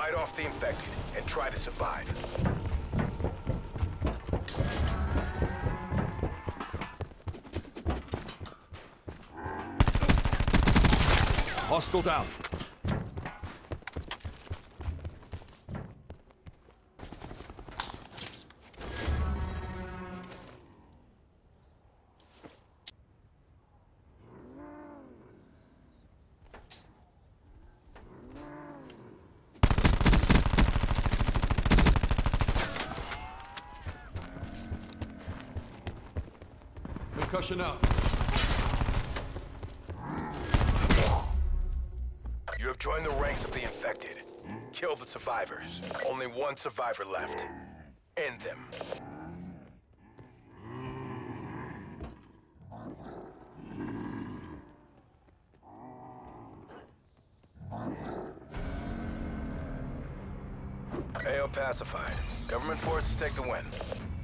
Fight off the infected and try to survive. Hostile down. Concussion out. You have joined the ranks of the infected. Kill the survivors. Only one survivor left. End them. AO pacified. Government forces take the win.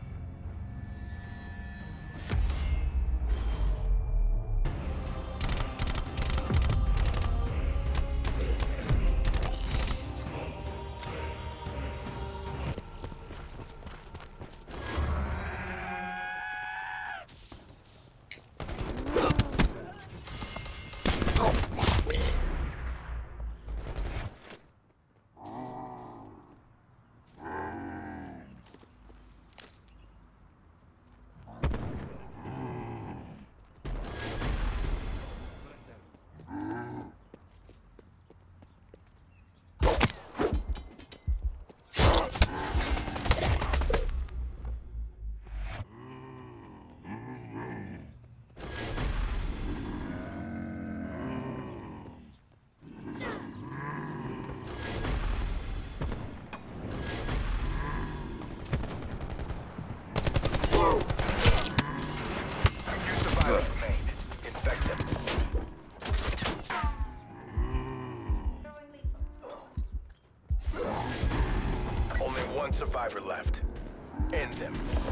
One survivor left. End them.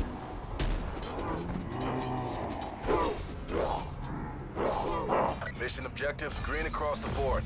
Mission objectives green across the board.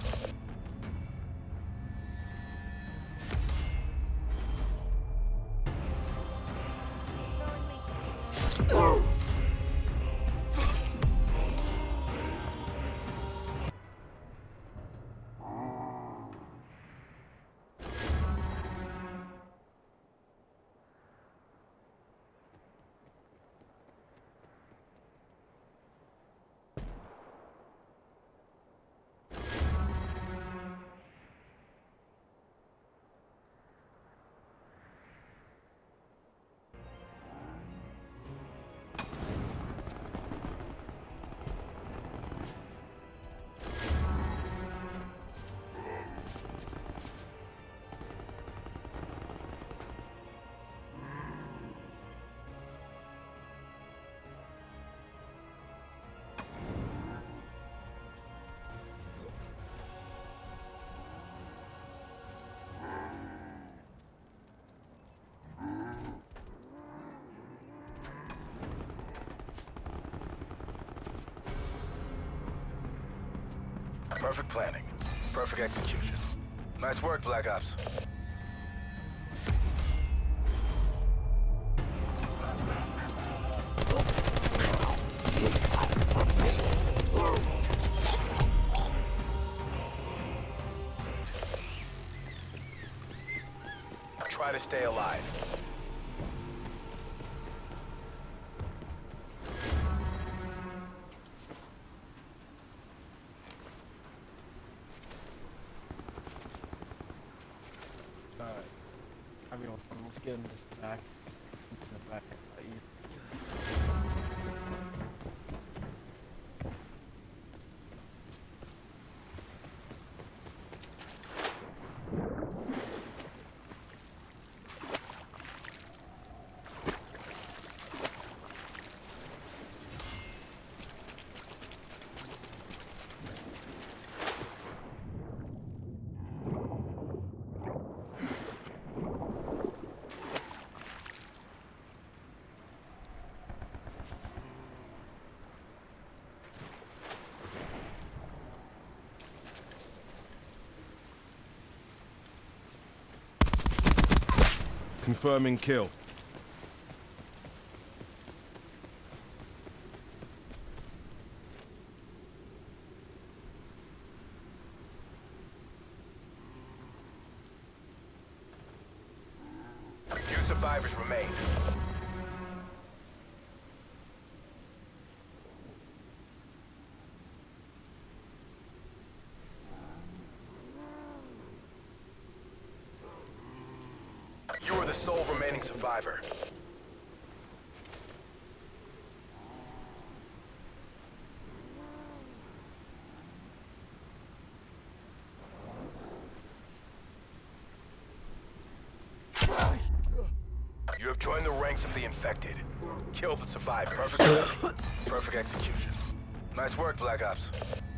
Perfect planning. Perfect execution. Nice work, Black Ops. Try to stay alive. Let's get him just back. In the back. Confirming kill. Few survivors remain. You are the sole remaining survivor. You have joined the ranks of the infected. Kill the survivors. Perfect execution. Nice work, Black Ops.